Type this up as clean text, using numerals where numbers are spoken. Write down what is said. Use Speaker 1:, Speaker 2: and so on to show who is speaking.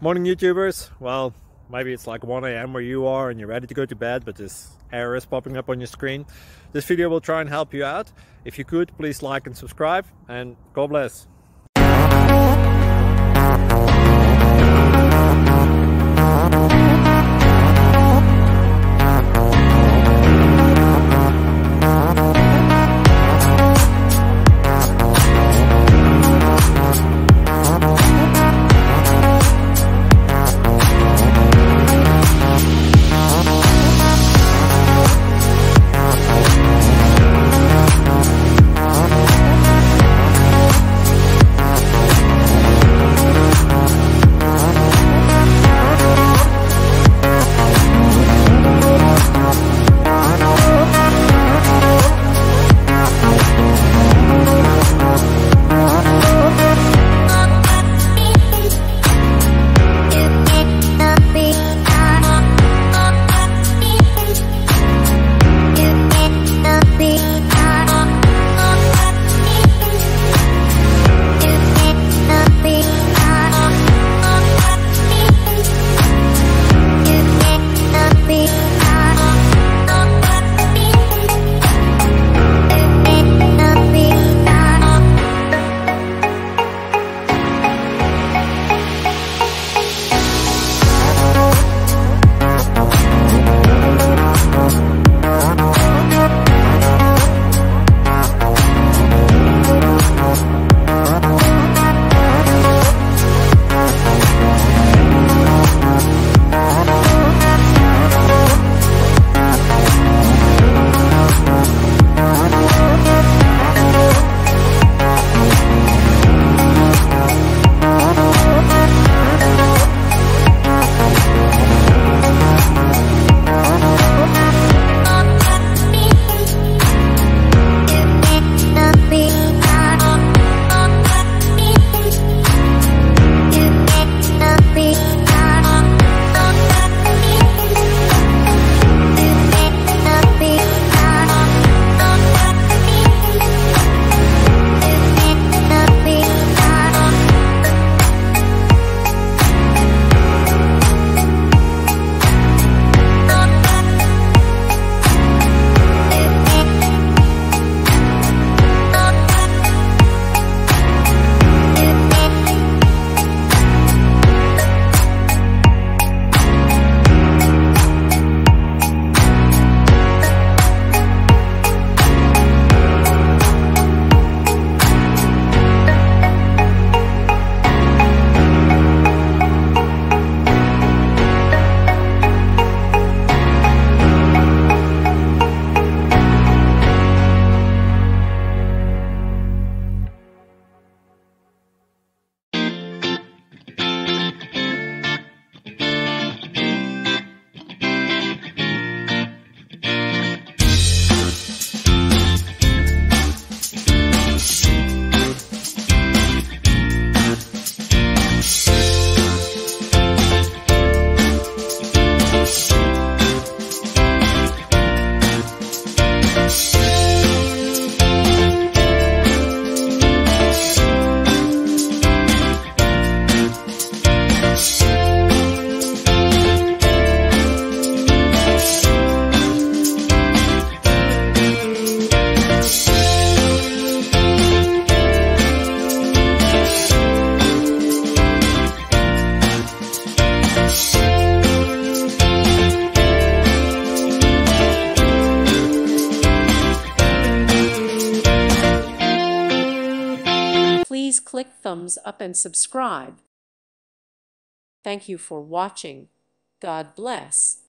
Speaker 1: Morning YouTubers. Well, maybe it's like 1 a.m. where you are and you're ready to go to bed, but this error is popping up on your screen. This video will try and help you out. If you could, please like and subscribe, and God bless.
Speaker 2: Please click thumbs up and subscribe. Thank you for watching. God bless.